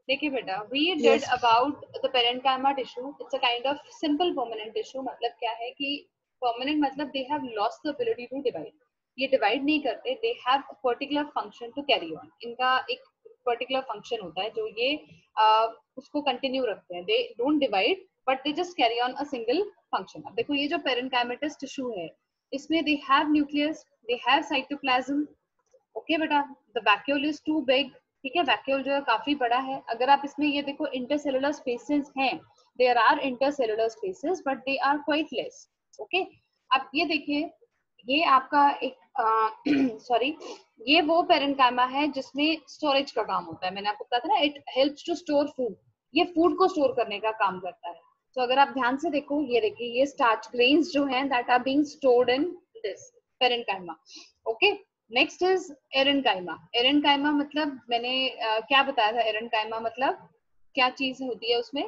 देखिए बेटा, we did Yes. about the parenchyma tissue. It's a kind of simple permanent tissue. मतलब क्या है कि permanent मतलब they have lost the ability to divide. ये divide नहीं करते, they have a particular function to carry on. इनका एक particular function होता है जो ये उसको continue रखते हैं. They don't divide, but they just carry on a single function. अब देखो ये जो parenchymatous tissue है, इसमें they have nucleus, they have cytoplasm. Okay बेटा, the vacuole is too big, ठीक है, वैक्यूल जो है काफी बड़ा है. अगर आप इसमें ये देखो इंटरसेलुलर स्पेसेस हैं, there are intercellular spaces but they are quite less. Okay, अब ये देखिए, ये आपका एक सॉरी ये वो पेरेन्काइमा है जिसमें स्टोरेज का काम होता है. मैंने आपको बताया था ना, it helps to store food. ये फूड को स्टोर करने का काम करता है. तो अगर आप ध्यान से देखो, ये देखिए, ये स्टार्च ग्रेन्स जो हैं that are being stored in this parenchyma. Okay, next is aerenchyma. Aerenchyma मतलब मैंने क्या बताया था? एरेनकाइमा मतलब क्या चीज होती है उसमें?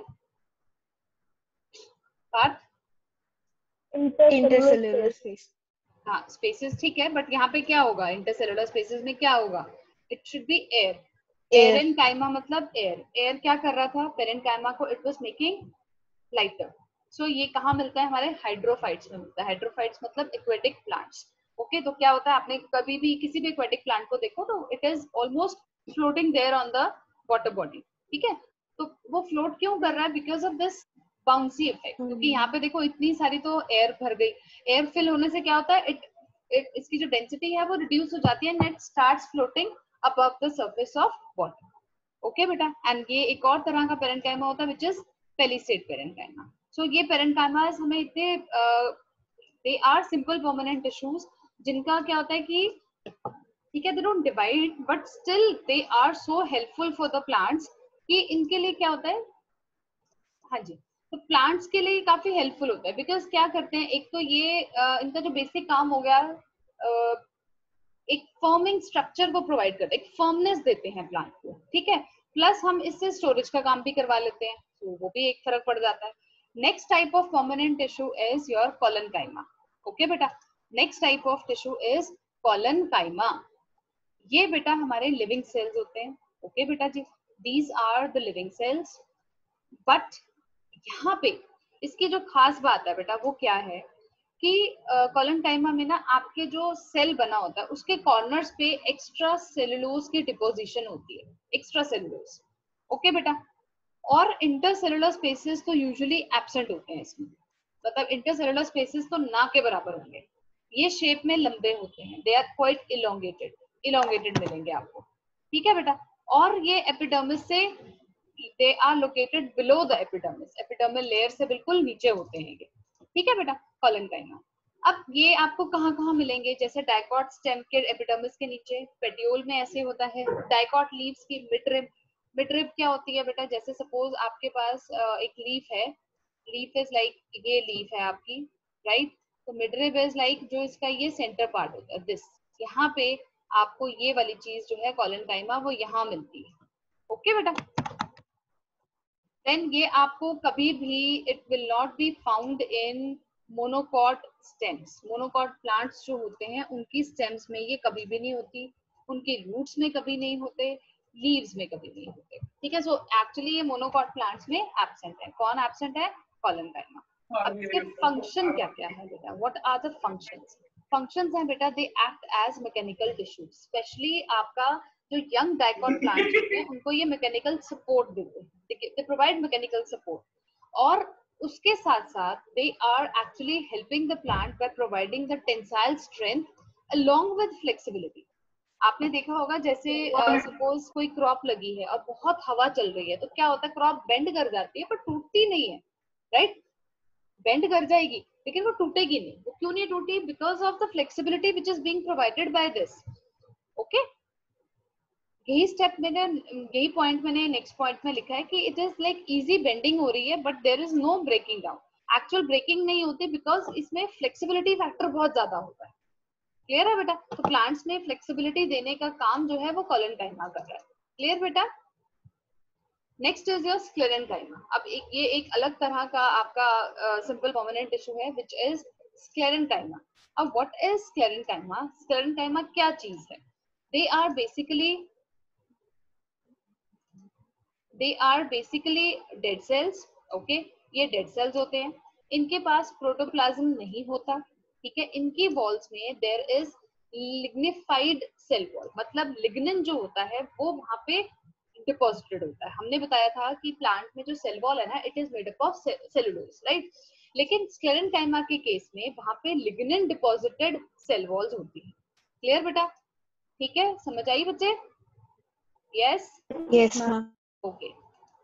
पार्थ? Intercellular space. हाँ, स्पेसेस ठीक है, बट यहाँ पे क्या होगा? इंटरसेलुलर स्पेसेस में क्या होगा? It should be air. Air. Aerenchyma मतलब एयर. एयर क्या कर रहा था पेरेनकाइमा को? It was making lighter. So ये कहाँ मिलता है? हमारे हाइड्रोफाइट्स में मिलता है. हाइड्रोफाइट्स मतलब एक्वेटिक प्लांट्स. ओके, तो क्या होता है, आपने कभी भी किसी भी एक्वेटिक प्लांट को देखो तो it is almost floating there on the water body. ठीक है, तो वो फ्लोट क्यों कर रहा है? Because of this bouncy effect. क्योंकि यहाँ पे देखो इतनी सारी तो एयर भर गई. एयर फिल होने से क्या होता है? इसकी जो डेंसिटी है वो रिड्यूस हो जाती है, and it starts floating above the surface of water. Okay बेटा, एंड ये एक और तरह का पेरेन्काइमा होता है which is palisade parenchyma. So ये पेरेन्काइमास हमें इतने they are simple permanent tissues जिनका क्या होता है कि ठीक है, they don't divide but still they are so helpful for the plants कि इनके लिए क्या होता है, हाँ जी, तो प्लांट्स के लिए काफी हेल्पफुल होता है. बिकॉज क्या करते हैं, एक तो ये इनका जो बेसिक काम हो गया, एक फर्मिंग स्ट्रक्चर को प्रोवाइड करते हैं, एक फर्मनेस देते हैं प्लांट को. ठीक है, प्लस हम इससे स्टोरेज का काम भी करवा लेते हैं, तो वो भी एक फर्क पड़ जाता है. Next type of permanent tissue is your collenchyma. Okay बेटा, next type of tissue is collenchyma. ये बेटा हमारे लिविंग सेल्स होते हैं. ओके बेटा जी, these are the living cells. But यहाँ पे इसकी जो खास बात है बेटा वो क्या है कि कोलेनकाइमा में ना आपके जो सेल बना होता है उसके कॉर्नर्स पे एक्स्ट्रा सेलुलोज की डिपोजिशन होती है, एक्स्ट्रा सेलुलोज. ओके बेटा, और इंटरसेलुलर स्पेसेस तो यूजुअली एब्सेंट होते हैं इसमें. मतलब इंटरसेलुलर स्पेसेस तो ना के बराबर होंगे. ये शेप में लंबे होते हैं, they are quite elongated. Elongated मिलेंगे आपको. ठीक है बेटा, और ये एपिडर्मिस से they are located below the epidermis. Epidermal layer से बिल्कुल नीचे होते हैं ये. ठीक है बेटा, कोलेनकाइमा. अब ये आपको कहाँ कहाँ मिलेंगे? जैसे डाइकॉट स्टेम के एपिडर्मिस के नीचे, पेटियोल में ऐसे होता है. डाइकॉट लीव्स की मिडरिब. मिडरिब क्या होती है बेटा? जैसे सपोज आपके पास एक लीफ है, लीफ इज लाइक ये लीफ है आपकी, राइट? तो मिडरिब इज लाइक जो इसका ये सेंटर पार्ट होता है, दिस. यहाँ पे आपको ये वाली चीज जो है कोलेनकाइमा वो यहाँ मिलती है. ओके बेटा, देन ये आपको कभी भी it will not be found in monocot stems. Monocot plants जो होते हैं उनकी स्टेम्स में ये कभी भी नहीं होती, उनके रूट्स में कभी नहीं होते, लीव्स में कभी नहीं होते. ठीक है, सो एक्चुअली ये मोनोकॉट प्लांट्स में एब्सेंट है. कौन एब्सेंट है? कोलेनकाइमा. अब इसके फंक्शन क्या क्या है बेटा? What are the functions? Functions हैं बेटा, they act as mechanical tissue. Specially आपका जो यंग डाइकॉट प्लांट्स होते हैं उनको ये मैकेनिकल सपोर्ट देते हैं. They provide mechanical support. और उसके साथ साथ they are actually helping the plant by providing the tensile strength along with flexibility. आपने देखा होगा जैसे सपोज कोई क्रॉप लगी है और बहुत हवा चल रही है तो क्या होता है, क्रॉप बेंड कर जाती है पर टूटती नहीं है, राइट? बेंड कर जाएगी लेकिन वो टूटेगी नहीं. वो क्यों नहीं टूटी? Because of the flexibility which is being provided by this. Okay, यही स्टेप मैंने, यही पॉइंट मैंने नेक्स्ट पॉइंट में लिखा है कि it is like easy bending हो रही है but there is no breaking down. Actual breaking नहीं होती बिकॉज इसमें फ्लेक्सिबिलिटी फैक्टर बहुत ज्यादा होता है. क्लियर है बेटा? तो प्लांट्स में फ्लेक्सिबिलिटी देने का काम जो है वो कोलेनकाइमा कर रहा है. क्लियर बेटा? Next is your sclerenchyma. अब ये एक अलग तरह का आपका सिंपल परमानेंट टिश्यू है विच इज स्क्लेरेनकाइमा. अब व्हाट इज स्क्लेरेनकाइमा? स्क्लेरेनकाइमा क्या चीज है? They are basically they are basically dead cells, okay, ये डेड सेल्स होते हैं, इनके पास प्रोटोप्लाज्म नहीं होता, ठीक है, इनकी वॉल्स में there is lignified cell wall, मतलब लिग्निन जो होता है वो वहां पे डिपॉजिटेड होता है। हमने बताया था कि प्लांट में जो सेल वॉल है ना, it is made up of cellulose, right, लेकिन स्क्लेरेंकाइमा के केस में वहां पे लिग्निन डिपॉजिटेड सेल वॉल्स होती है। क्लियर बेटा? ठीक है, समझ आई बच्चे? Yes, yes ma'am. ओके।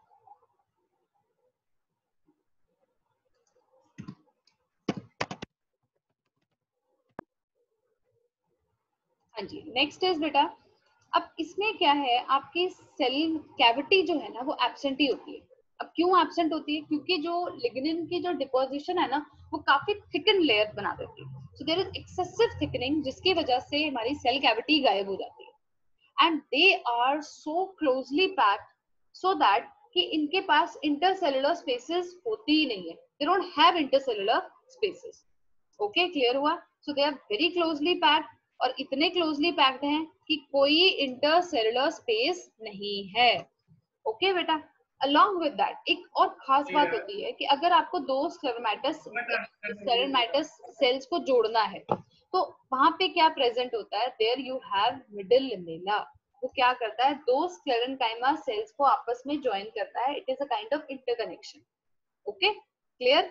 हाँ जी, नेक्स्ट इज बेटा, अब इसमें क्या है, आपकी सेल कैविटी जो है ना वो एब्सेंट ही होती है। अब क्यों एब्सेंट होती है? क्योंकि जो लिग्निन की जो डिपोजिशन है ना वो काफी थिकन लेयर बना देती है, so there is excessive thickening, जिसकी वजह से हमारी सेल कैविटी गायब हो जाती है। And they are so closely packed so that कि इनके पास इंटरसेलुलर स्पेसेस होती ही नहीं है, they don't have intercellular spaces. Okay, clear हुआ? So they are very closely packed, और इतने क्लोजली पैक्ड हैं कि कोई इंटरसेलुलर स्पेस नहीं है। ओके बेटा, अलोंग विद दैट एक और खास बात होती है कि अगर आपको दो स्क्लेरोमाइटस सेल्स को जोड़ना है तो वहां पे क्या प्रेजेंट होता है, there you have middle lamella. वो क्या करता है, दो स्क्लेरेंकाइमा सेल्स को आपस में ज्वाइन करता है, it is a kind of interconnection. Okay, clear?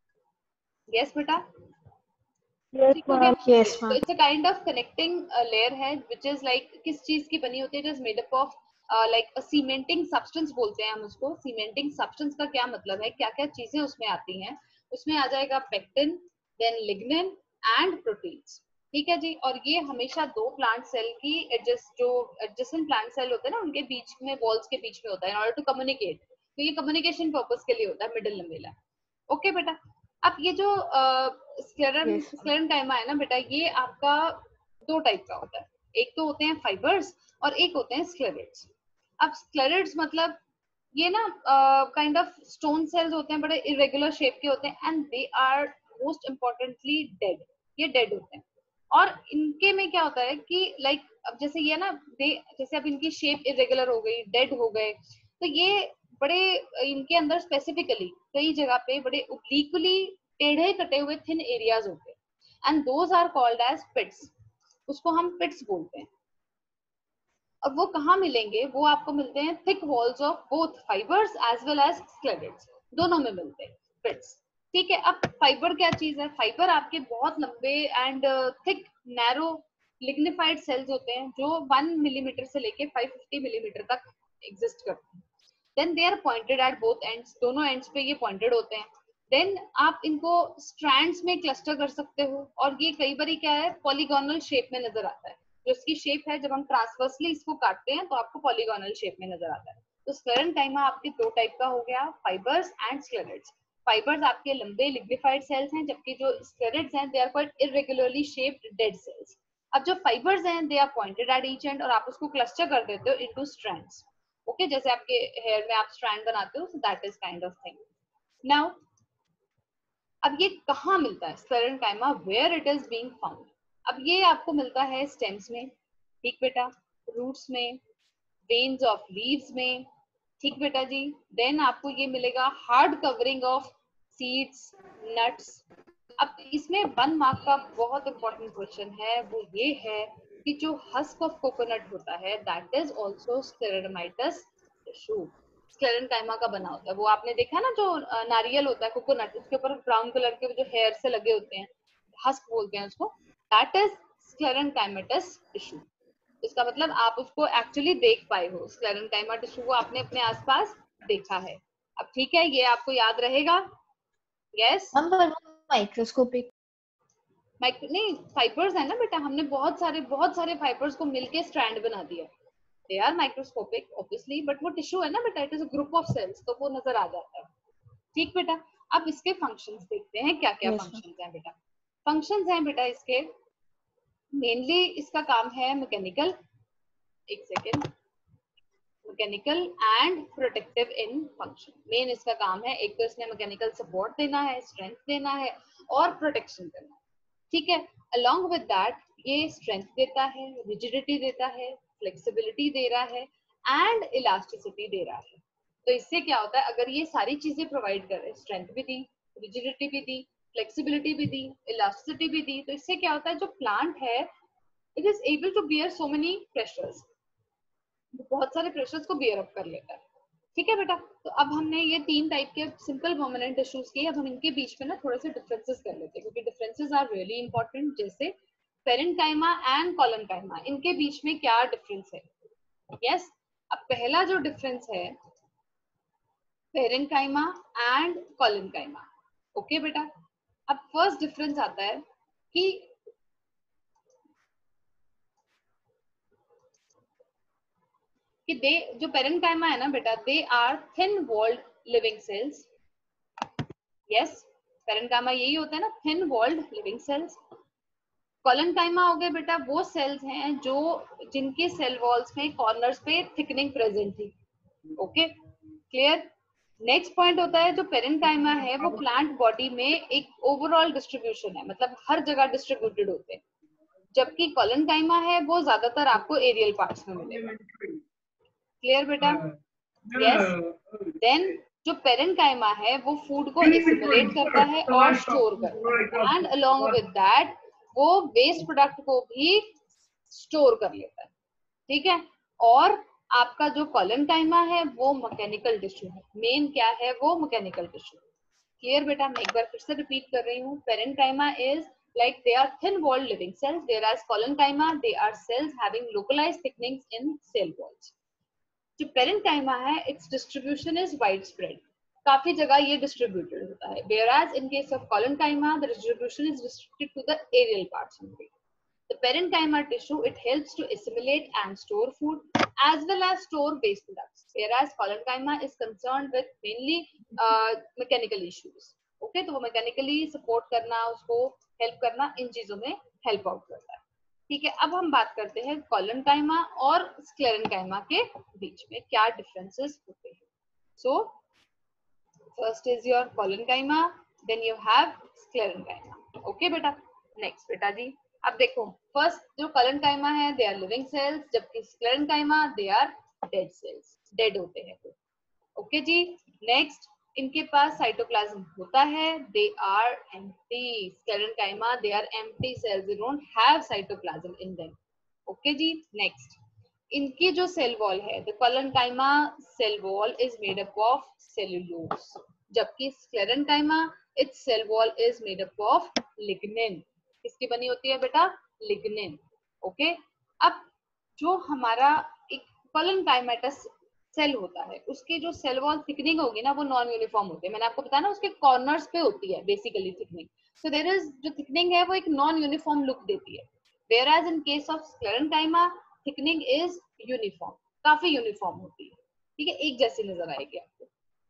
Yes बेटा, ठीक हो गया? यस तो ma'am. It's a kind of connecting layer है व्हिच इज लाइक किस चीज की बनी होती है, it is made up of like a cementing substance बोलते हैं हम उसको। सीमेंटिंग सब्सटेंस का क्या मतलब है, क्या क्या चीजें उसमें आती हैं? उसमें आ जाएगा pectin, then lignin and proteins, ठीक है जी। और ये हमेशा दो प्लांट सेल की एडजेसेंट प्लांट सेल होते हैं ना उनके बीच में, वॉल्स के बीच में होता है इन ऑर्डर टू कम्युनिकेट। तो ये कम्युनिकेशन पर्पस के लिए होता है मिडिल लमेला। ओके बेटा, अब ये जो यस मैम। स्क्लेरेंकाइमा है ना बेटा, ये आपका दो टाइप का होता है, एक तो होते हैं फाइबर्स और एक होते हैं स्क्लेरेट्स। अब स्क्लेरेट्स मतलब ये ना काइंड ऑफ स्टोन सेल्स होते हैं, बड़े इरेगुलर शेप के होते हैं, and they are most importantly dead, ये डेड होते हैं। और इनके में क्या होता है कि लाइक अब जैसे ये ना दे, जैसे अब इनकी शेप इरेगुलर हो गई, डेड हो गए, तो ये बड़े इनके अंदर स्पेसिफिकली कई जगह पे बड़े ओब्लिकली टेढ़े कटे हुए थिन एरियाज होते हैं, and those are called as pits. उसको हम पिट्स बोलते हैं। अब वो कहाँ मिलेंगे, वो आपको मिलते हैं thick walls of both fibres as well as sclereids, दोनों में मिलते हैं पिट्स। ठीक है, अब फाइबर क्या चीज है, फाइबर आपके बहुत लंबे and thick narrow lignified cells होते हैं जो 1 मिलीमीटर से लेके 550 मिलीमीटर तक एग्जिस्ट करते हैं। Then they are pointed at both ends, दोनों एंड्स पे ये पॉइंटेड होते हैं। देन आप इनको स्ट्रैंड्स में क्लस्टर कर सकते हो, और ये कई बार क्या है, पॉलीगोनल शेप में नजर आता है। जो इसकी शेप है, जब हम ट्रांसवर्सली इसको काटते हैं तो आपको पॉलीगोनल शेप में नजर आता है। तो स्क्लेरेंकाइमा आपके दो टाइप का हो गया, फाइबर्स एंड स्क्लेरेट्स। फाइबर्स आपके लंबे लिग्निफाइड सेल्स हैं, जबकि जो स्क्लेरेट्स हैं they are quite irregularly shaped dead cells. अब जो फाइबर्स हैं they are pointed at each end, और आप उसको क्लस्टर कर देते हो इनटू स्ट्रैंड्स। ओके, जैसे आपके हेयर में आप स्ट्रैंड बनाते हो, that is kind of thing. Now अब ये कहाँ मिलता है sclerenchyma, where it is being found? अब ये आपको मिलता है स्टेम्स में, ठीक बेटा, रूट्स में, वेन्स ऑफ लीव्स में, ठीक बेटा जी। देन आपको ये मिलेगा hard covering of seeds, nuts. अब इसमें 1 मार्क का बहुत इंपॉर्टेंट क्वेश्चन है, वो ये है कि जो हस्क ऑफ कोकोनट होता है that is also sclerenchymatous tissue, sclerenchyma का बना होता है। वो आपने देखा ना, जो नारियल होता है कोकोनट, उसके ऊपर ब्राउन कलर के जो हेयर से लगे होते हैं, हस्क बोलते हैं उसको, दैट इज स्क्लेरेंकाइमेटस टिश्यू। इसका मतलब आप उसको एक्चुअली देख पाए हो, स्क्लेरेंकाइमा टिश्यू को आपने अपने आसपास देखा है। अब ठीक है, ये आपको याद रहेगा। यस, हम माइक्रोस्कोपिक। नहीं, फाइबर्स है ना बेटा, हमने बहुत सारे फाइबर्स को मिलके स्ट्रैंड बना दिया। They are microscopic obviously, but वो टिश्यू है ना बेटा, it is a group of cells, तो वो नजर आ जाता है। ठीक बेटा, अब इसके फंक्शंस देखते हैं, क्या क्या यस मैम। फंक्शंस हैं बेटा। फंक्शंस हैं बेटा इसके, मेनली इसका काम है मैकेनिकल, एक second, mechanical and protective in function. Main इसका काम है, एक तो इसने मैकेनिकल सपोर्ट देना है, स्ट्रेंथ देना है, और प्रोटेक्शन देना है। ठीक है, अलोंग विद दैट ये स्ट्रेंथ देता है, रिजिडिटी देता है, फ्लेक्सिबिलिटी दे रहा है, एंड इलास्टिसिटी दे रहा है। तो इससे क्या होता है, अगर ये सारी चीजें प्रोवाइड कर रहे हैं, स्ट्रेंथ भी दी, रिजिडिटी भी दी, फ्लेक्सिबिलिटी भी दी, इलास्टिसिटी भी दी, तो इससे क्या होता है, जो प्लांट है it is able to bear so many pressures, बहुत सारे प्रेशर्स को बियर अप कर लेता है। ठीक है बेटा, तो अब हमने ये 3 टाइप के सिंपल परमानेंट टिश्यूज किए, अब हम इनके बीच में ना थोड़े से डिफरेंसेस कर लेते हैं, क्योंकि डिफरेंसेस आर रियली इंपॉर्टेंट। जैसे पेरेन्काइमा एंड कोलेनकाइमा, इनके बीच में क्या डिफरेंस है? यस, अब पहला जो डिफरेंस है पेरेन्काइमा एंड कोलेनकाइमा। ओके बेटा, अब फर्स्ट डिफरेंस आता है कि दे जो पेरेन्काइमा है ना बेटा, they are thin walled living cells. Yes, parenchyma यही होता है ना, thin walled living cells. Collenchyma हो गए बेटा वो सेल्स हैं जो जिनके सेल वॉल्स में कॉर्नर्स पे थिकनिंग प्रेजेंट थी। Okay, clear. नेक्स्ट पॉइंट होता है जो पेरेन्काइमा है वो प्लांट बॉडी में एक ओवरऑल डिस्ट्रीब्यूशन है, मतलब हर जगह डिस्ट्रीब्यूटेड होते हैं, जबकि कोलेनकाइमा है वो ज्यादातर आपको एरियल पार्ट्स में मिलेगा। क्लियर बेटा? यस। देन जो पेरेन्काइमा है वो फूड को एसिमिलेट करता है और स्टोर करता है, एंड अलोंग विद दैट वो वेस्ट प्रोडक्ट को भी स्टोर कर लेता है। ठीक है, और आपका जो कोलेनकाइमा है वो मैकेनिकल टिश्यू है, मेन क्या है वो मैकेनिकल टिश्यू। क्लियर बेटा? मैं एक बार फिर से रिपीट कर रही हूँ, parenchyma is like they are thin walled living cells, whereas collenchyma they are cells having localized thickenings in cell walls. जो पेरेन्काइमा है its distribution is widespread, काफी जगह ये डिस्ट्रीब्यूटेड होता है, whereas in case of collenchyma the distribution is restricted to the aerial parts only. The parenchyma tissue, it helps to assimilate and store food as well as store waste products, whereas collenchyma is concerned with mainly mechanical issues. Okay, तो वो mechanically support करना, उसको help करना, इन चीजों में help out करता है। ठीक है, अब हम बात करते हैं collenchyma और sclerenchyma के बीच में क्या differences होते हैं। So first is your collenchyma, then you have sclerenchyma. Okay बेटा, next बेटा जी, अब देखो फर्स्ट जो कोलेनकाइमा है दे आर लिविंग सेल्स, जबकि sclerenchyma they are dead cells, dead होते हैं वो। ओके जी, नेक्स्ट इनके पास साइटोप्लाज्म होता है, they are empty. Sclerenchyma they are empty cells, they don't have cytoplasm in them. Okay जी, नेक्स्ट इनकी जो सेल वॉल है, the collenchyma cell wall is made up of cellulose, जबकि sclerenchyma its cell wall is made up of lignin. किसकी बनी होती है बेटा? लिग्निन। ओके, अब जो हमारा एक कोलेनकाइमेटस सेल होता है उसकी जो सेल वॉल थिकनिंग होगी ना वो नॉन यूनिफॉर्म होती है, मैंने आपको बताया ना उसके कॉर्नर्स पे होती है basically thickening, so there is जो थिकनिंग है वो एक नॉन यूनिफॉर्म लुक देती है, whereas in case of sclerenchyma thickening is uniform, काफी यूनिफॉर्म होती है। ठीक है, एक जैसी नजर आएगी आपको।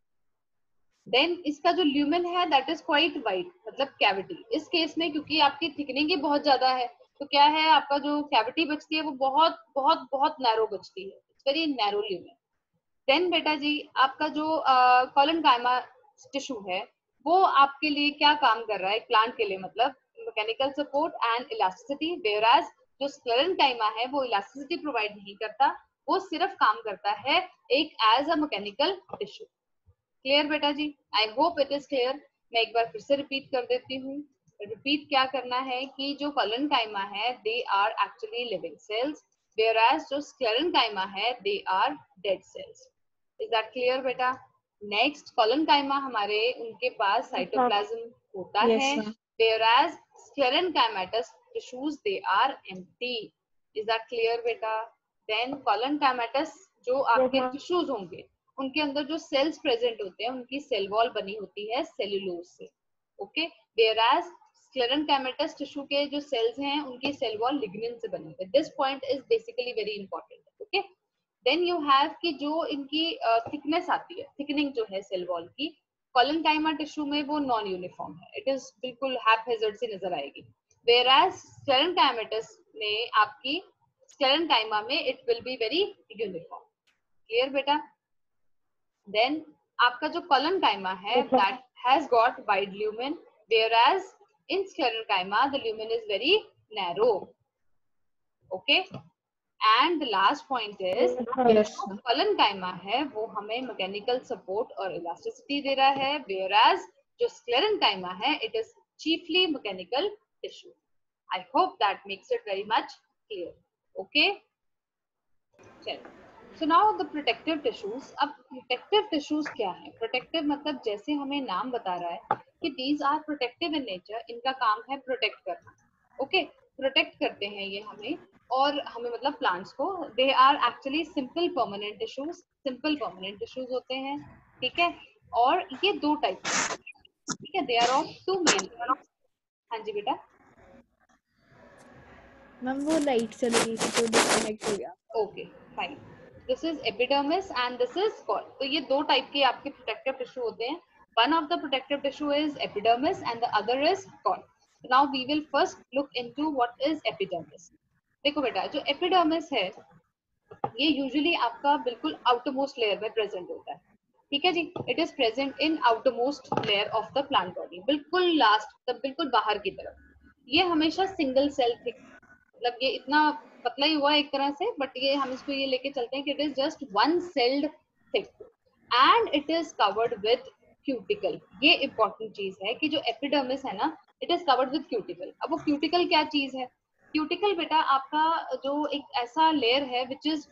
देन इसका जो ल्यूमेन है दैट इज क्वाइट वाइड, मतलब कैविटी। इस केस में क्योंकि आपकी थिकनिंग ही बहुत ज्यादा है तो क्या है, आपका जो कैविटी बचती है वो बहुत बहुत बहुत नैरो बचती है, it's very narrow lumen. Then बेटा जी आपका जो कोलेनकाइमा टिश्यू है वो आपके लिए क्या काम कर रहा है प्लांट के लिए, मतलब mechanical support and elasticity, whereas जो स्क्लेरेनकाइमा है वो इलास्टिसिटी प्रोवाइड नहीं करता, वो सिर्फ काम करता है एक as a mechanical tissue. Clear बेटा जी? I hope it is clear. मैं एक बार फिर से रिपीट कर देती हूँ। रिपीट क्या करना है कि जो कोलेनकाइमा है they are actually living cells, whereas जो स्क्लेरेनकाइमा है they are dead cells. Is that clear बेटा? नेक्स्ट कोलेनकाइमा हमारे उनके पास साइटोप्लाज्म होता है, whereas sclerenchymatous tissues they are empty. Is that clear बेटा? Then colenchymatous जो आपके टिश्यूज होंगे उनके अंदर जो सेल्स प्रेजेंट होते हैं उनकी सेल वॉल बनी होती है सेल्यूलोज से। ओके, whereas sclerenchymatous टिश्यू के जो सेल्स हैं उनकी सेल वॉल लिग्निन से बनी होती है। This point is basically very important. Okay, then you have कि जो इनकी थिकनेस आती है, थिकनिंग जो है सेल वॉल की, कोलेनकाइमा टिश्यू में वो नॉन यूनिफॉर्म है, इट इज बिल्कुल हैपहेजर्ड सी नजर आएगी, whereas स्क्लेरेनकाइमेटस में आपकी स्क्लेरेनकाइमा में it will be very uniform. Clear बेटा? देन आपका जो कोलेनकाइमा है that has got wide lumen, whereas in sclerenchyma the lumen is very narrow. Okay, and the last point is Yes, ma'am. Collenchyma है वो हमें mechanical support और elasticity दे रहा है, whereas जो स्क्लेरेनकाइमा है it is chiefly mechanical tissue. I hope that makes it very much clear. Okay, चलो. So now the protective tissues. अब प्रोटेक्टिव टिश्यूज क्या है? प्रोटेक्टिव मतलब जैसे हमें नाम बता रहा है कि these are protective in nature. इनका काम है प्रोटेक्ट करना. ओके, प्रोटेक्ट करते हैं ये हमें और हमें मतलब प्लांट्स को. They are actually simple permanent tissues. Simple permanent tissues होते हैं, ठीक है. और ये दो टाइप के, ठीक है. They are of two main types. हाँ जी बेटा. मैम वो लाइट चली गई थी तो डिस्कनेक्ट हो गया. Okay, fine. This is epidermis and this is cork. तो ये दो टाइप के आपके प्रोटेक्टिव टिश्यू होते हैं. One of the protective tissue is epidermis and the other is cork. Now we will first look into what is epidermis. देखो बेटा, जो एपिडर्मिस है ये यूजुअली आपका बिल्कुल आउटरमोस्ट लेयर में प्रेजेंट होता है, ठीक है जी. It is present in outermost layer of the plant body, बिल्कुल लास्ट तब बिल्कुल बाहर की तरफ. ये हमेशा सिंगल सेल थिक, मतलब ये इतना पतला ही हुआ एक तरह से, बट ये हम इसको ये लेके चलते हैं कि it is just one celled thick and it is covered with cuticle. ये इंपॉर्टेंट चीज है कि जो एपिडर्मिस है ना, it is covered with cuticle. अब वो क्यूटिकल क्या चीज है? क्यूटिकल बेटा आपका जो एक ऐसा लेयर है विच इज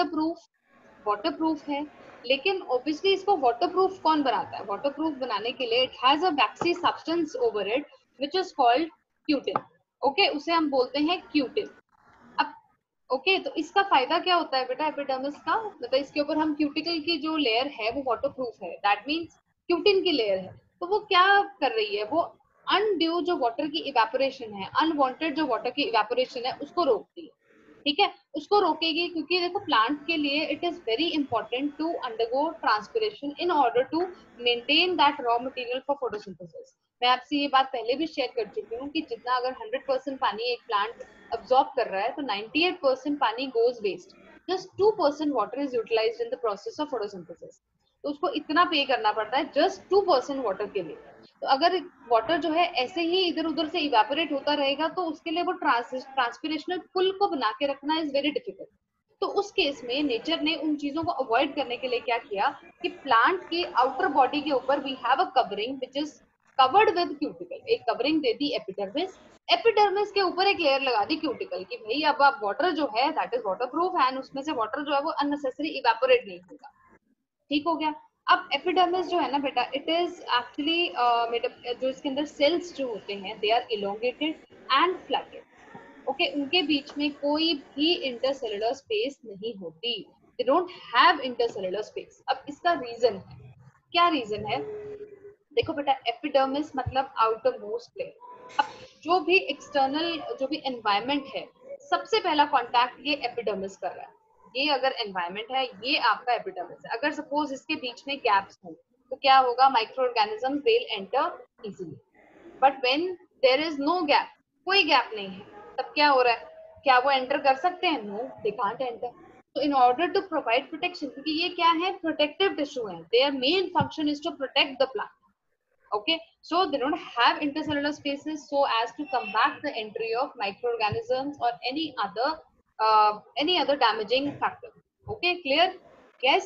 वाटरप्रूफ है. लेकिन ऑब्वियसली इसको वाटरप्रूफ कौन बनाता है? वाटरप्रूफ बनाने के लिए it has a waxy substance over it which is called cutin. Okay, उसे हम बोलते हैं क्यूटिन. अब ओके, तो इसका फायदा क्या होता है बेटा एपिडर्मिस का? मतलब इसके ऊपर हम क्यूटिकल की जो लेयर है वो वाटरप्रूफ है, दैट मींस क्यूटिन की लेयर है. तो वो क्या कर रही है? वो अनड्यू जो वाटर की इवेपोरेशन है, अनवांटेड जो वाटर की इवेपोरेशन है उसको रोकती है, ठीक है. उसको रोकेगी क्योंकि देखो प्लांट के लिए it is very important to undergo transpiration in order to maintain that raw material for photosynthesis. मैं आपसे ये बात पहले भी शेयर कर चुकी हूँ कि जितना अगर 100% पानी एक प्लांट अब्सॉर्ब कर रहा है तो 98% पानी goes waste. Just 2% water is utilised in the process of photosynthesis. तो उसको इतना पे करना पड़ता है जस्ट 2% वाटर के लिए. तो अगर वाटर जो है ऐसे ही इधर उधर से इवेपोरेट होता रहेगा तो उसके लिए वो ट्रांसपिरेशनल पुल को बना के रखना इज वेरी डिफिकल्ट. तो उस केस में नेचर ने उन चीजों को अवॉइड करने के लिए क्या किया कि प्लांट की आउटर बॉडी के ऊपर we have a covering which is covered with cuticle. एक कवरिंग दे दी एपिडर्मिस. एपिडर्मिस के ऊपर एक लेयर लगा दी क्यूटिकल की भाई अब आप वाटर जो है that is water proof and उसमें से वाटर जो है वो अननेसेसरी इवेपोरेट नहीं होगा, ठीक हो गया. अब एपिडर्मिस जो है ना बेटा इट इज एक्चुअली जो इसके अंदर सेल्स जो होते हैं they are elongated and flatted. Okay, उनके बीच में कोई भी इंटरसेलुलर स्पेस नहीं होती. They don't have intercellular space. अब इसका रीजन है, क्या रीजन है? देखो बेटा एपिडर्मिस मतलब आउटर मोस्ट लेयर. अब जो भी एक्सटर्नल जो भी एनवायरमेंट है सबसे पहला कांटेक्ट ये एपिडर्मिस कर रहा है. ये अगर एनवायरमेंट है ये आपका एपिडर्मिस है. अगर सपोज इसके बीच में गैप्स हो तो क्या होगा? Micro organism will enter easily. But when there is no gap, कोई गैप नहीं है, तब क्या हो रहा है? क्या वो एंटर कर सकते हैं? No, they can't enter. तो in order to provide protection, क्योंकि ये क्या है? प्रोटेक्टिव टिश्यू है. Their main function is to protect the plant. Okay, so they don't have intercellular spaces so as to combat the entry of microorganisms or any other damaging factor. Okay, clear? Yes.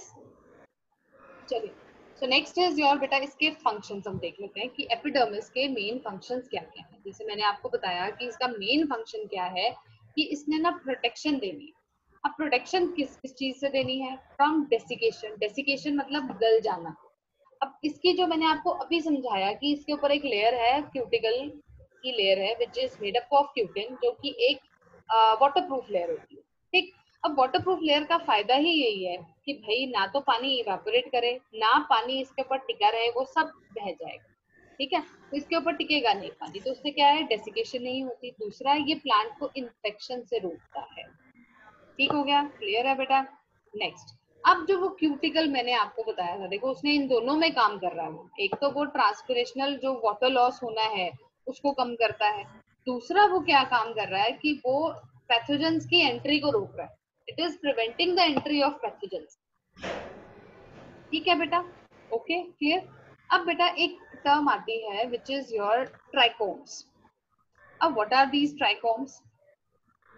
चलिए, so next is your बेटा इसके functions हम देख लेते हैं कि epidermis के main functions क्या क्या है. जैसे मैंने आपको बताया कि इसका main function क्या है कि इसने ना protection देनी है. अब प्रोटेक्शन किस चीज से देनी है? From desiccation. डेसिकेशन मतलब गल जाना. अब इसकी जो मैंने आपको अभी समझाया कि इसके ऊपर एक लेयर है क्यूटिकल की लेयर है which is made up of cutin जो कि एक वाटरप्रूफ लेयर होती है, ठीक. अब वाटरप्रूफ लेयर का फायदा ही यही है कि भाई ना तो पानी इवेपोरेट करे ना पानी इसके ऊपर टिका रहे, वो सब बह जाएगा, ठीक है. तो इसके ऊपर टिकेगा नहीं पानी तो उससे क्या है? डेसिकेशन नहीं होती. दूसरा ये प्लांट को इन्फेक्शन से रोकता है. ठीक हो गया? क्लियर है बेटा? नेक्स्ट, अब जो वो क्यूटिकल मैंने आपको बताया था देखो उसने इन दोनों में काम कर रहा है. वो एक तो वो ट्रांसपिरेशनल जो वाटर लॉस होना है उसको कम करता है. दूसरा वो क्या काम कर रहा है कि वो पैथोजेंस की एंट्री को रोक रहा है. It is preventing the entry of pathogens. ठीक है बेटा? Okay, clear. अब बेटा एक टर्म आती है विच इज योर ट्राइकोम्स. अब what are these trichomes?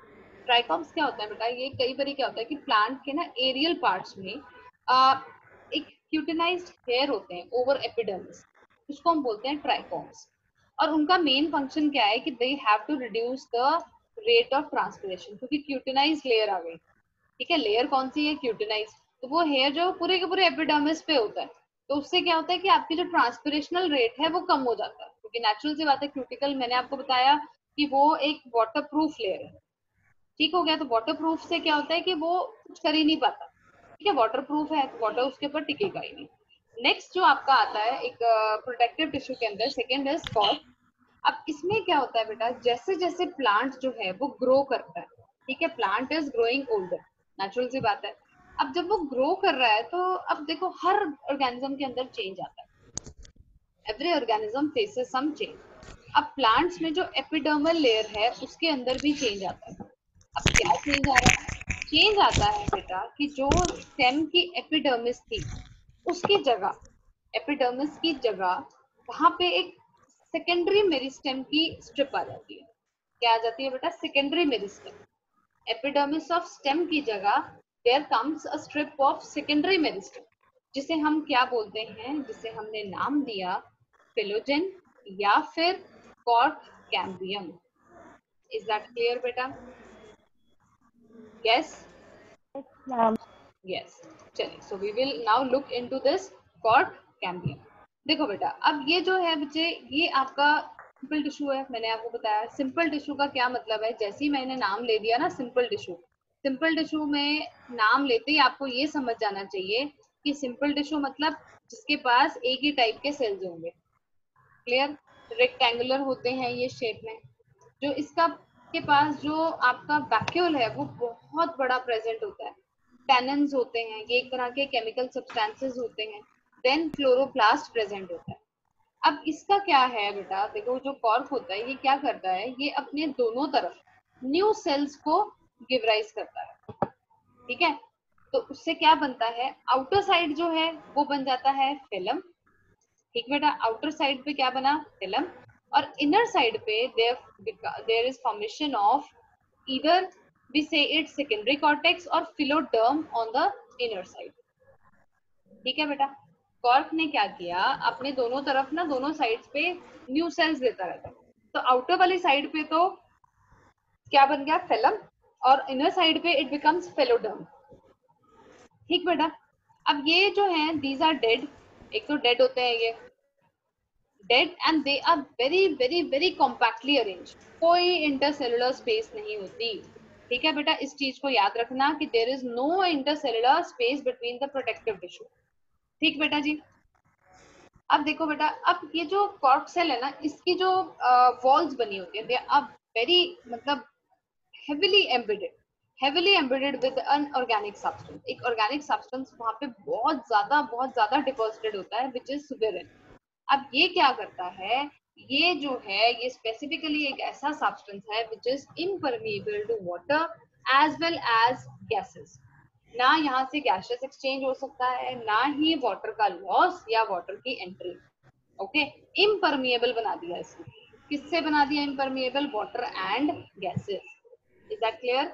Trichomes क्या होता है बेटा, ये कई बार क्या होता है कि प्लांट के ना एरियल पार्ट्स में एक क्यूटिनाइज्ड हेयर होते हैं ओवर एपिडर्मिस, उसको हम बोलते हैं ट्राइकॉम्स। और उनका मेन फंक्शन क्या है कि they have to reduce the rate of transpiration, क्योंकि क्यूटिनाइज लेयर आ गई, ठीक है, लेयर कौन सी है, क्यूटिनाइज, तो वो हेयर जो पूरे के पूरे एपिडर्मिस पे होता है, तो उससे क्या होता है कि आपकी जो ट्रांसपिरेशनल रेट है वो कम हो जाता है, क्योंकि नेचुरल सी बात है, क्यूटिकल मैंने आपको बताया कि वो एक वाटर प्रूफ लेयर है, ठीक हो गया। तो वाटर प्रूफ से क्या होता है कि वो कुछ कर ही नहीं पाता, ठीक है, वाटर प्रूफ है तो वाटर उसके ऊपर टिकेगा ही नहीं। नेक्स्ट जो आपका आता है एक प्रोटेक्टिव टिश्यू के अंदर, सेकेंड इज कॉर्क। अब इसमें क्या होता है बेटा, जैसे जैसे प्लांट जो है वो ग्रो करता है, ठीक है, plant is growing older, natural सी बात है। अब जब वो ग्रो कर रहा है तो अब देखो हर ऑर्गेनिज्म के अंदर चेंज आता है, every organism faces some change. अब प्लांट्स में जो एपिडर्मल लेयर है उसके अंदर भी चेंज आता है। अब क्या चेंज आ रहा है, चेंज आता है बेटा कि जो स्टेम की एपिडर्मिस थी उसकी जगह, एपिडर्मिस की जगह वहां पे एक सेकेंडरी मेरिस्टेम की स्ट्रिप आ जाती है। क्या आ जाती है बेटा, secondary meristem, epidermis of stem की जगह there comes a strip of secondary meristem, जिसे हम क्या बोलते हैं, जिसे हमने नाम दिया फिलोजेन या फिर cork cambium. Is that clear बेटा? Yes ma'am. यस, चलिए, so we will now look into this cork cambium. देखो बेटा, अब ये जो है बच्चे, ये आपका सिंपल टिश्यू है, मैंने आपको बताया सिंपल टिश्यू का क्या मतलब है, जैसे ही मैंने नाम ले दिया ना सिंपल टिश्यू, सिंपल टिश्यू में नाम लेते ही आपको ये समझ जाना चाहिए कि सिंपल टिश्यू मतलब जिसके पास एक ही टाइप के सेल्स होंगे, क्लियर, रेक्टेंगुलर होते हैं ये शेप में, जो इसका के पास जो आपका वैक्यूल है वो बहुत बड़ा प्रेजेंट होता है, टैनिन्स होते हैं, ये एक तरह के केमिकल सब्सटेंसेस होते हैं, देन क्लोरोप्लास्ट प्रेजेंट होता है। अब इसका क्या है बेटा, देखो जो कॉर्क होता है ये क्या करता है, ये अपने दोनों तरफ न्यू सेल्स को गिव राइज करता है, ठीक है, तो उससे क्या बनता है, आउटर साइड जो है वो बन जाता है फिलम, ठीक बेटा, आउटर साइड पे क्या बना, फिलम, और इनर साइड पे there is formation of either we say it secondary cortex और phelloderm on the inner side, ठीक है बेटा। कॉर्क ने क्या किया, अपने दोनों तरफ ना दोनों साइड्स पे न्यू सेल्स देता रहता है, तो आउटर वाली साइड पे तो क्या बन गया, फिलम, और इनर साइड पे इट बिकम्स फिलोडर्म, ठीक बेटा। अब ये जो है दीज आर डेड, एक तो डेड होते हैं ये, dead and they are very very very compactly arrange, कोई इंटरसेलुलर स्पेस नहीं होती, ठीक है बेटा, इस चीज को याद रखना कि there is no intercellular space between the protective tissue, ठीक बेटा जी। अब देखो बेटा, अब ये जो कॉर्क सेल है ना, इसकी जो वॉल्स बनी होती है, दे आर वेरी मतलब heavily embedded, heavily embedded with an organic substance, एक organic substance वहां पे बहुत ज्यादा deposited होता है which is suberin। अब ये क्या करता है, ये जो है ये specifically एक ऐसा substance है which is impermeable to water as well as gases, ना यहाँ से गैसेस एक्सचेंज हो सकता है, ना ही वाटर का लॉस या वाटर की एंट्री, ओके, इम्परमिएबल बना दिया इसने, किससे बना दिया impermeable, water and gases. Is that clear?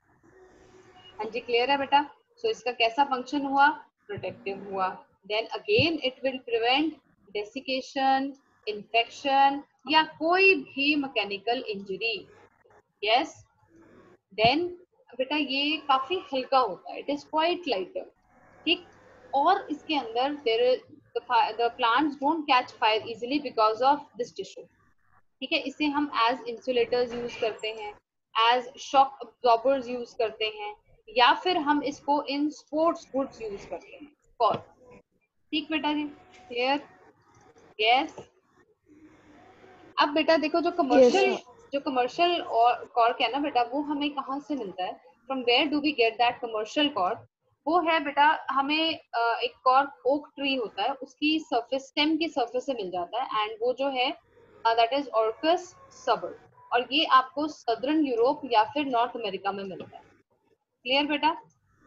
हाँ जी क्लियर है बेटा। सो इसका कैसा फंक्शन हुआ, प्रोटेक्टिव हुआ, then again it will prevent desiccation, infection या कोई भी मैकेनिकल इंजरी, यस, देन बेटा ये काफी हल्का होता है, इट इज क्वाइट लाइटर, ठीक, और इसके अंदर there the plants don't catch fire easily because of this tissue, ठीक है, इसे हम एज इंसुलेटर्स यूज करते हैं, एज शॉक अब्जॉर्बर्स यूज करते हैं, या फिर हम इसको इन स्पोर्ट्स गुड्स यूज करते हैं, कॉल, ठीक बेटा जी, क्लियर, यस। अब बेटा देखो जो यस कमर्शियल मैम। जो कमर्शियल और कॉर्क है ना बेटा, वो हमें कहाँ से मिलता है, from where do we get that commercial cork, वो है बेटा हमें एक कॉर्क ओक ट्री होता है उसकी सरफेस, स्टेम की सरफेस से मिल जाता है, एंड वो जो है दैट इज ऑर्कस सबल, और ये आपको सदर्न यूरोप या फिर नॉर्थ अमेरिका में मिलता है, क्लियर बेटा,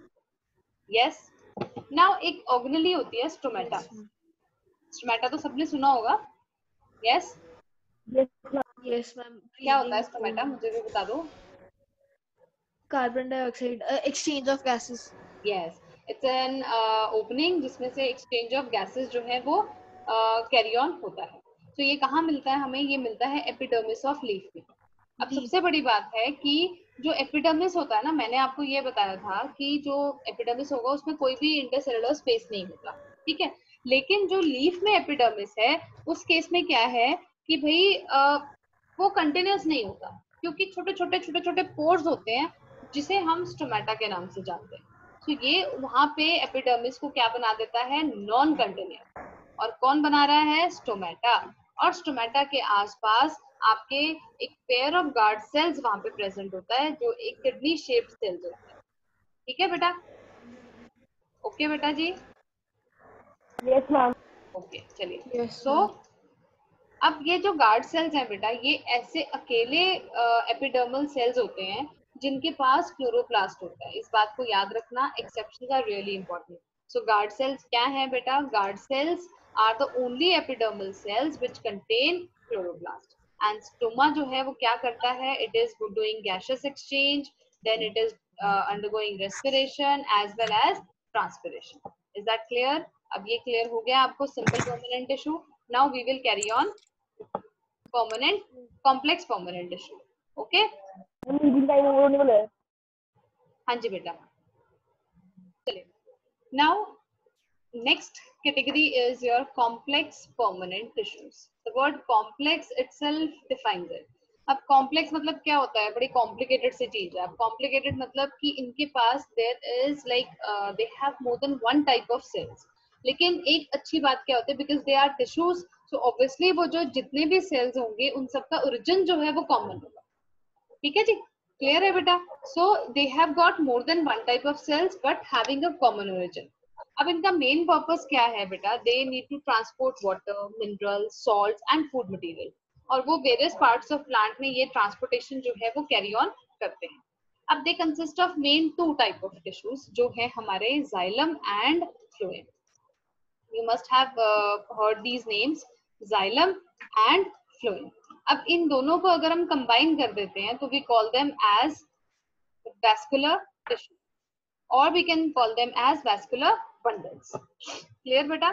यस। नाउ एक ऑर्गेनेली होती है स्टोमेटा, यस मैम। स्टोमेटा तो सबने सुना होगा, yes, yes ma'am. Yes ma'am, क्या होता है ब्रीदिंग स्टोमेटा, ट्यूब। मुझे भी बता दो। Carbon dioxide exchange of gases. Yes, it's an opening जिसमें से एक्सचेंज ऑफ गैसेस जो है वो कैरी ऑन होता है। तो ये कहाँ मिलता है हमें? ये मिलता है एपिडर्मिस ऑफ लीफ में। अब सबसे बड़ी बात है कि जो एपिडर्मिस होता है ना, मैंने आपको ये बताया था कि जो एपिडर्मिस होगा उसमें कोई भी इंटरसेलुलर स्पेस नहीं होता, ठीक है। लेकिन जो लीफ में एपिडर्मिस है उस केस में क्या है कि भाई वो कंटिन्यूस नहीं होता, क्योंकि छोटे छोटे पोर्स होते हैं जिसे हम स्टोमेटा के नाम से जानते हैं। तो ये वहां पे एपिडर्मिस को क्या बना देता है? Non continuous. और कौन बना रहा है? स्टोमेटा। और स्टोमेटा के आसपास आपके एक पेयर ऑफ गार्ड सेल्स वहां पे प्रेजेंट होता है जो एक किडनी शेप्ड सेल्स होते हैं। ठीक है बेटा? ओके बेटा जी? Yes ma'am. ओके, चलिए। यस सो अब ये जो गार्ड सेल्स हैं बेटा, ये ऐसे अकेले एपिडर्मल सेल्स होते हैं जिनके पास क्लोरोप्लास्ट होता है। इस बात को याद रखना, exceptions are really important. So guard cells क्या है बेटा? Guard cells are the only epidermal cells which contain chloroplast. And stoma जो है वो क्या करता है? It is doing gaseous exchange, then it is undergoing respiration as well as transpiration. Is that clear? अब ये क्लियर हो गया आपको simple permanent tissue. Now we will carry on permanent, complex permanent tissue. Okay? हाँ जी बेटा, चलिए। Now next category is your complex permanent tissues. The word complex itself defines it. अब complex मतलब क्या होता है? बड़ी complicated सी चीज है। अब complicated मतलब कि इनके पास there is like they have more than one type of cells. लेकिन एक अच्छी बात क्या होती है? Because they are tissues, so obviously वो जो जितने भी cells होंगे उन सबका origin जो है वो common होगा। ठीक है जी? क्लियर है बेटा? So they have got more than one type of cells but having a common origin. अब इनका मेन पर्पस क्या है बेटा? They need to transport water, mineral, salt and food material, और वो वेरियस पार्ट्स ऑफ प्लांट में ये transportation जो है वो कैरी ऑन करते हैं। अब they consist of main two type of tissues जो है हमारे xylem and phloem. You must have heard these names, xylem and phloem. अब इन दोनों को अगर हम कंबाइन कर देते हैं तो we call them as vascular tissue, or we can call them as vascular bundles. Clear बेटा?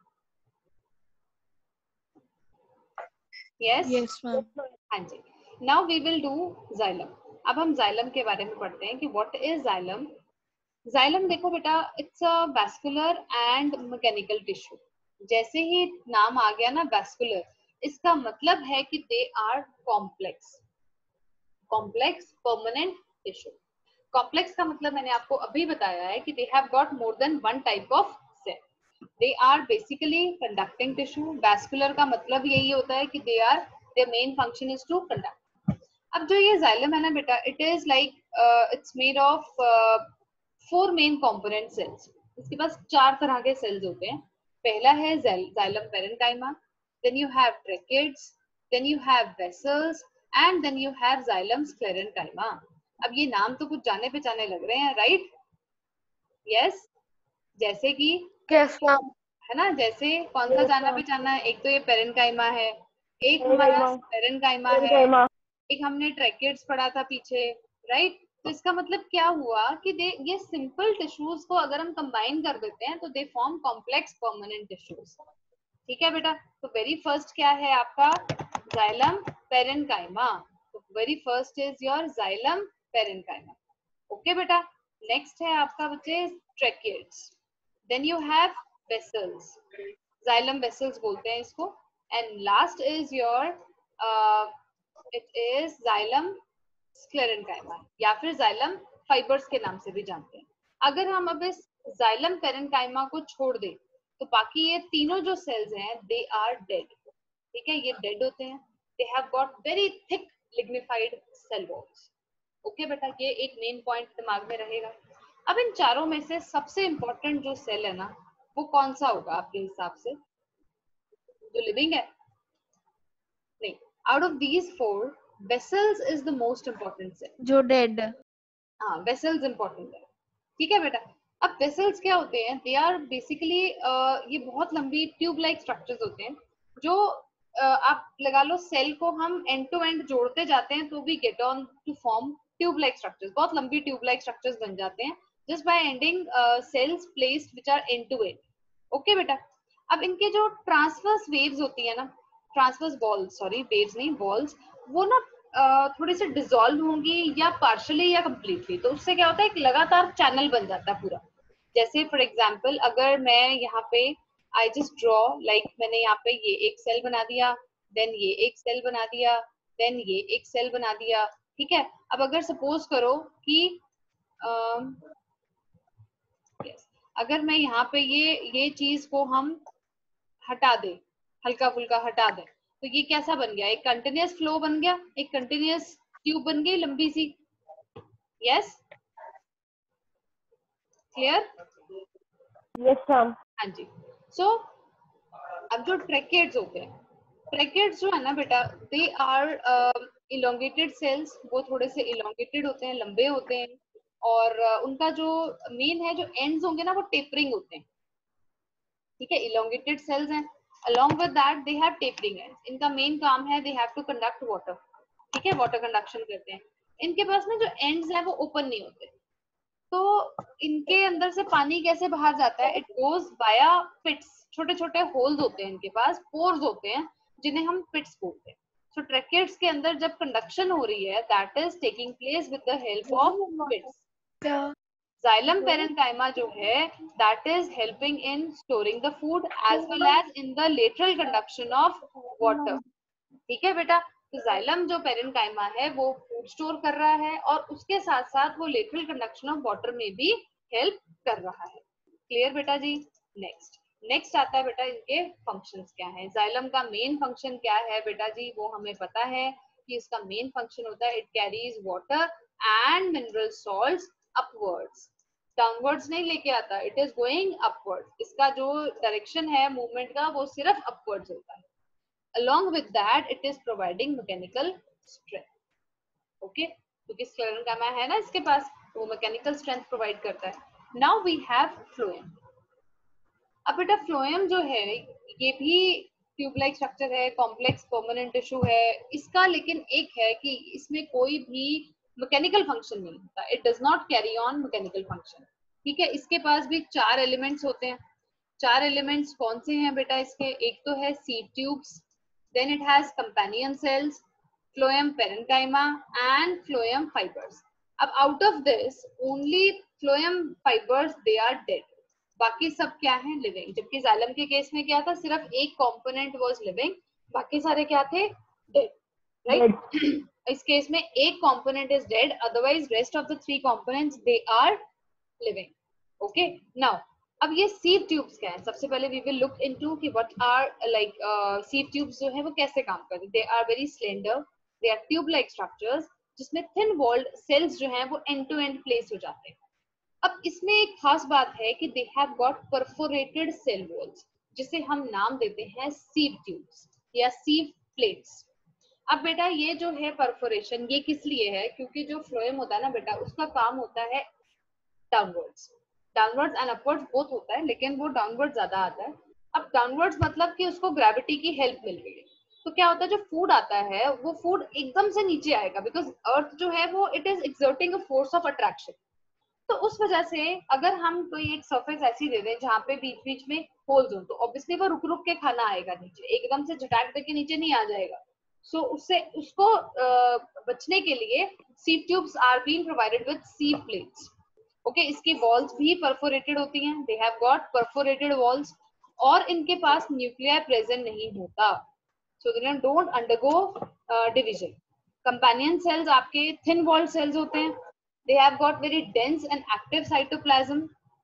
Yes? Yes ma'am. हाँ जी। Now we will do xylem. अब हम xylem के बारे में पढ़ते हैं कि what is xylem. Xylem देखो बेटा, it's a vascular and mechanical tissue. जैसे ही नाम आ गया ना वैस्कुलर, इसका मतलब है कि they are complex, complex permanent tissue. Complex का मतलब मैंने आपको अभी बताया है कि they have got more than one type of cell. They are basically conducting tissue. Vascular का मतलब यही होता है कि they are, their main function is to conduct. अब जो ये जाइलम है ना बेटा, it is like it's made of 4 main component cells. इसके पास 4 तरह के सेल्स होते हैं। पहला है xylem parenchyma, then you have tracheids, then you have vessels and then you have xylem sclerenchyma. अब ये नाम तो कुछ जाने पहचाने लग रहे हैं, राइट? यस, जैसे कि है ना, जैसे कौन सा जाना पहचाना है? एक तो ये पेरेन्काइमा है, एक हमारा स्क्लेरेन्काइमा है, एक हमने ट्रैकिड्स पढ़ा था पीछे, राइट? तो इसका मतलब क्या हुआ कि ये सिंपल टिश्यूज को अगर हम कंबाइन कर देते हैं तो they form complex permanent tissues. ठीक है बेटा? तो वेरी फर्स्ट क्या है आपका? Xylem parenchyma. तो very first is your xylem parenchyma. Okay बेटा? नेक्स्ट है आपका बच्चे tracheids, then you have vessels, xylem vessels बोलते हैं इसको, and last is your it is xylem sclerenchyma या फिर जाइलम फाइबर्स के नाम से भी जानते हैं। अगर हम अब इस जाइलम पेरेन्काइमा को छोड़ दें तो बाकी ये तीनों जो सेल्स हैं दे आर डेड। ठीक है? ये डेड होते हैं। They have got very thick lignified cell walls. Okay बेटा? ये एक मेन पॉइंट दिमाग में रहेगा। अब इन चारों में से सबसे इंपॉर्टेंट जो सेल है ना, वो कौन सा होगा आपके हिसाब से? जो लिविंग है? नहीं, out of these 4 vessels is the most important cell. जो डेड। हाँ, वेसल्स इंपॉर्टेंट है। ठीक है बेटा? अब वेसल्स क्या होते हैं? दे आर बेसिकली ये बहुत लंबी ट्यूब लाइक स्ट्रक्चर्स होते हैं जो आप लगा लो सेल को हम एंड टू एंड जोड़ते जाते हैं तो भी get on to form tube like structures, बहुत लंबी ट्यूब लाइक स्ट्रक्चर्स बन जाते हैं just by ending cells placed which are end to end. Okay बेटा, अब इनके जो ट्रांसवर्स वेव्स होती है ना, ट्रांसवर्स बॉल्स, सॉरी वेव्स नहीं बॉल्स, वो ना थोड़ी सी डिसॉल्व होंगी या पार्शियली या कंप्लीटली, तो उससे क्या होता है एक लगातार चैनल बन जाता है पूरा। जैसे फॉर एग्जांपल अगर मैं यहाँ पे आई जस्ट ड्रॉ लाइक मैंने यहाँ पे ये एक सेल बना दिया, देन ये एक सेल बना दिया, देन ये एक सेल बना दिया, ठीक है। अब अगर सपोज करो कि yes, अगर मैं यहाँ पे ये चीज को हम हटा दे, हल्का फुल्का हटा दे, तो ये कैसा बन गया, एक कंटिन्यूअस फ्लो बन गया, एक कंटिन्यूअस ट्यूब बन गई लंबी सी। Yes, clear? Yes, ma'am. हाँ जी। सो अब जो ट्रैकेट्स होते हैं, ट्रैकेट्स जो है ना बेटा, दे आर इलोंगेटेड सेल्स, वो थोड़े से इलोंगेटेड होते हैं, लंबे होते हैं, और उनका जो मेन है जो एंड्स होंगे ना वो टेपरिंग होते हैं, ठीक है। इलोंगेटेड सेल्स हैं, along with that they have tapering ends, इनका मेन काम है they have to conduct water, ठीक है, वाटर कंडक्शन करते हैं। इनके पास में जो एंड्स हैं वो ओपन नहीं होते, तो इनके अंदर से पानी कैसे बाहर जाता है, इट गोज बाया पिट्स, छोटे छोटे होल्स होते हैं इनके पास, पोर्स होते हैं जिन्हें हम पिट्स बोलते हैं। सो ट्रैकेट्स के अंदर जब कंडक्शन हो रही है that is taking place with the help of pits. Xylem parenchyma जो है that is helping in storing the food as well as in the lateral conduction of water, ठीक है बेटा। तो जाइलम जो पेरेनकाइमा है वो फूड स्टोर कर रहा है और उसके साथ साथ वो लेटरल कंडक्शन ऑफ वाटर में भी हेल्प कर रहा है। क्लियर बेटा जी? नेक्स्ट आता है बेटा इनके फंक्शंस क्या है। जाइलम का मेन फंक्शन क्या है बेटा जी, वो हमें पता है कि इसका मेन फंक्शन होता है it carries water and mineral salts upwards, downwards नहीं लेके आता, इट इज गोइंग अपवर्ड्स। इसका जो डायरेक्शन है मूवमेंट का वो सिर्फ अपवर्ड्स होता है। along with that it is providing mechanical strength, okay, क्योंकि स्क्लेरेंकाइमा है ना इसके पास, वो मैकेनिकल स्ट्रेंथ प्रोवाइड करता है। Now we have phloem. अब बेटा फ्लोएम जो है ये भी ट्यूब लाइक स्ट्रक्चर है, कॉम्प्लेक्स परमानेंट टिश्यू है इसका, लेकिन एक है कि इसमें कोई भी मैकेनिकल फंक्शन नहीं होता, it does not carry on mechanical function, ठीक है। इसके पास भी 4 एलिमेंट्स होते हैं। 4 एलिमेंट्स कौन से हैं बेटा इसके, एक तो है sieve tubes, then it has companion cells, phloem parenchyma and phloem fibers. अब out of this only phloem fibers they are dead, बाकी सब क्या है, लिविंग। जबकि जाइलम के केस में क्या था, सिर्फ एक कंपोनेंट वाज लिविंग, बाकी सारे क्या थे, डेड, राइट। इस केस में एक component is dead, otherwise rest of the 3 components they are living, okay. Now अब ये सीड ट्यूब्स क्या है, सबसे पहले वी विल लुक इनटू कि what are like sieve tubes जो है वो कैसे काम करते हैं। They are very slender, they are tube like structures जिसमें थिन वॉल्ड सेल्स जो हैं वो एंड टू एंड प्लेस हो जाते हैं। अब इसमें एक खास बात है कि they have got perforated cell walls, जिसे हम नाम देते हैं सीव ट्यूब्स या सीव प्लेट्स। अब बेटा ये जो है परफोरेशन ये किस लिए है, क्योंकि जो फ्लोएम होता है ना बेटा उसका काम होता है downwards, downwards and upwards both होता है, लेकिन वो डाउनवर्ड ज्यादा आता है। अब डाउनवर्ड्स मतलब कि उसको ग्रेविटी की हेल्प मिल रही है, तो क्या होता है जो फूड आता है वो फूड एकदम से नीचे आएगा, बिकॉज अर्थ जो है वो it is exerting a force of attraction. तो उस वजह से अगर हम कोई एक सरफेस ऐसी दे दें जहाँ पे बीच बीच में होल्स हो, तो ऑब्वियसली वो रुक रुक के खाना आएगा नीचे, एकदम से झटाक दे के नीचे नहीं आ जाएगा। सो उससे उसको बचने के लिए sieve tubes are being provided with sieve plates, okay. इसकी वॉल्स भी परफोरेटेड होती हैं, they have got perforated walls, और इनके पास न्यूक्लियर प्रेजेंट नहीं होता, so they don't undergo division. Companion cells आपके थिन वॉल्ड सेल्स होते हैं, they have got very dense and active cytoplasm,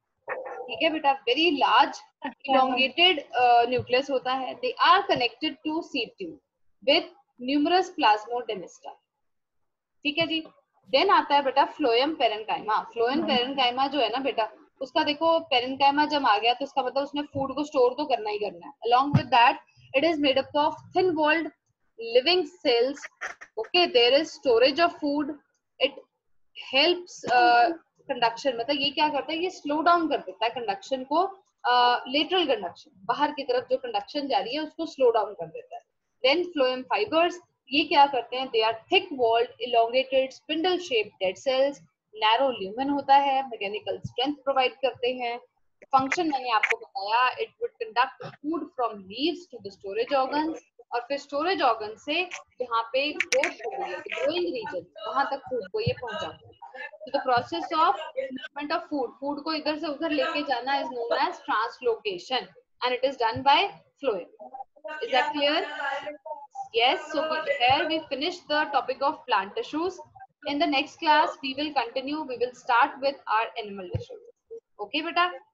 ठीक है बेटा, very large elongated nucleus होता है, they are connected to seed tube with numerous plasmodemata, ठीक है जी। देन आता है बेटा फ्लोएम पेरेनकाइमा। फ्लोएम पेरेनकाइमा जो है ना बेटा उसका देखो, पेरेनकाइमा जब आ गया तो इसका मतलब उसने फूड को स्टोर तो करना ही करना है। along with that it is made up of thin walled living cells, okay, there is storage of food, it helps conduction, मतलब ये क्या करता है, ये स्लो डाउन कर देता है कंडक्शन को, लेटरल कंडक्शन बाहर की तरफ जो कंडक्शन जा रही है उसको स्लो डाउन कर देता है। देन फ्लोएम फाइबर्स, ये क्या करते हैं, they are thick walled elongated spindle shape dead cells, narrow lumen होता है, मैकेनिकल स्ट्रेंथ प्रोवाइड करते हैं। फंक्शन मैंने आपको बताया, it would conduct food from leaves to the storage organs, और फिर स्टोरेज ऑर्गन से जहाँ पे ग्रोथ हो रही है, ग्रोइंग रीजन, वहां तक फूड को ये पहुंचाते हैं। तो the process of movement of food, food को इधर से उधर लेके जाना is known as translocation, and it is done by phloem. Is that clear? Yes, so here we finish the topic of plant tissues. In the next class, we will continue. We will start with our animal tissues. Okay, beta?